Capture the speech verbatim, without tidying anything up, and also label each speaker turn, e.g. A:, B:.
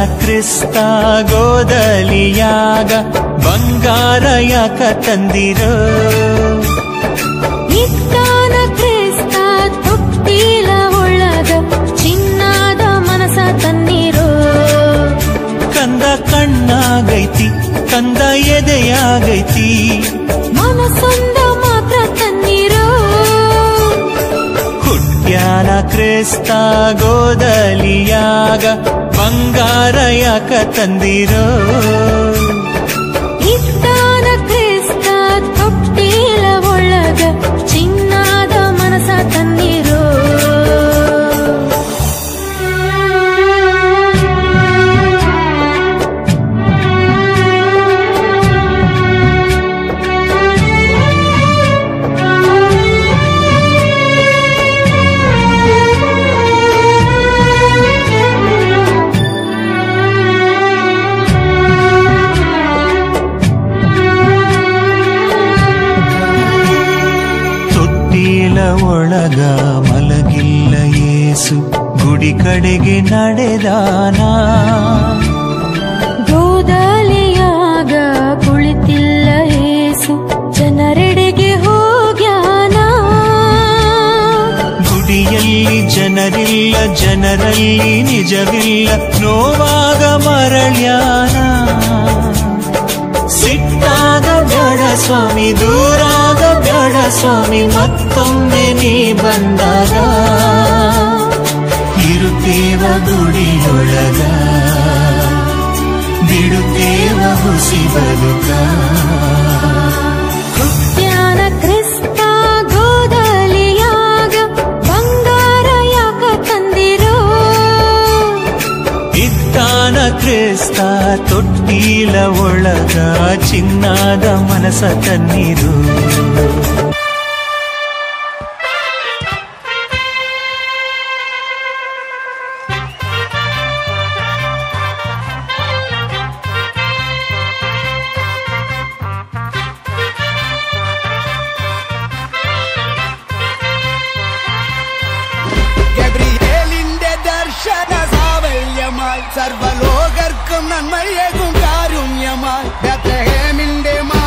A: ಕ್ರಿಸ್ತ ಗೋದಲಿಯಾಗ ಬಂಗಾರ ಯಾಕ ತಂದಿರೋ
B: ಇತ್ತಾನ ಕ್ರಿಸ್ತ ತೊಟ್ಟಿಲ ಒಳಗ ಚಿನ್ನದ ಮನಸ ತನ್ನಿರೋ
A: ಕಂದ ಕಣ್ಣಾಗೈತಿ ಕಂದ ಎದೆಯಾಗೈತಿ
B: ಮನಸೊಂದ ಮಾತ್ರ ತನ್ನಿರೋ
A: ಹುಟ್ಟ್ಯಾನ ಕ್ರಿಸ್ತ ಗೋದಲಿಯಾಗ ಬಂಗಾರ ಯಾಕ ತಂದಿರೋ
B: ಇತ್ತಾನ ಕ್ರಿಸ್ತ ತೊಟ್ಟಿಲ ಒಳಗ ಚಿನ್ನದ ಮನಸ ತನ್ನಿರೋ
A: ಒಳಗ ಮಲಗಿಲ್ಲ ಯೇಸು ಗುಡಿ ಕಡೆಗೆ ನಡೆದಾನ
B: ಗೋದಲಿಯಾಗ ಕುಳಿತಿಲ್ಲ ಯೇಸು ಜನರೆಡೆಗೆ ಹೋಗ್ಯಾನ
A: ಗುಡಿಯಲ್ಲಿ ಜನರಿಲ್ಲ ಜನರಲ್ಲಿ ನಿಜವಿಲ್ಲ ನೋವಾಗ ಮರಳ್ಯಾನ ಸಿಟ್ಟಾಗ ಬೇಡ ಸ್ವಾಮಿ ದೂರಾಗ ಬೇಡ ಸ್ವಾಮಿ ಮತ್ತೊಮ್ಮೆ ನೀ ಬಂದಾಗ ಇರುತ್ತೇವ ಗುಡಿಯೊಳಗ ಬಿಡುತ್ತೇವ ಹುಸಿ ಬದುಕ
B: ಹುಟ್ಟ್ಯಾನ ಕ್ರಿಸ್ತ ಗೋದಲಿಯಾಗ ಬಂಗಾರ ಯಾಕ ತಂದಿರೋ
A: ಇತ್ತಾನ ಕ್ರಿಸ್ತ ತೊಟ್ಟಿಲ ಒಳಗ ಚಿನ್ನದ ಮನಸ ತನ್ನಿರು
C: സർവലോകർക്കും നന്മയേകും കാരുണ്യമായി ബേത്ലഹേമിന്റെ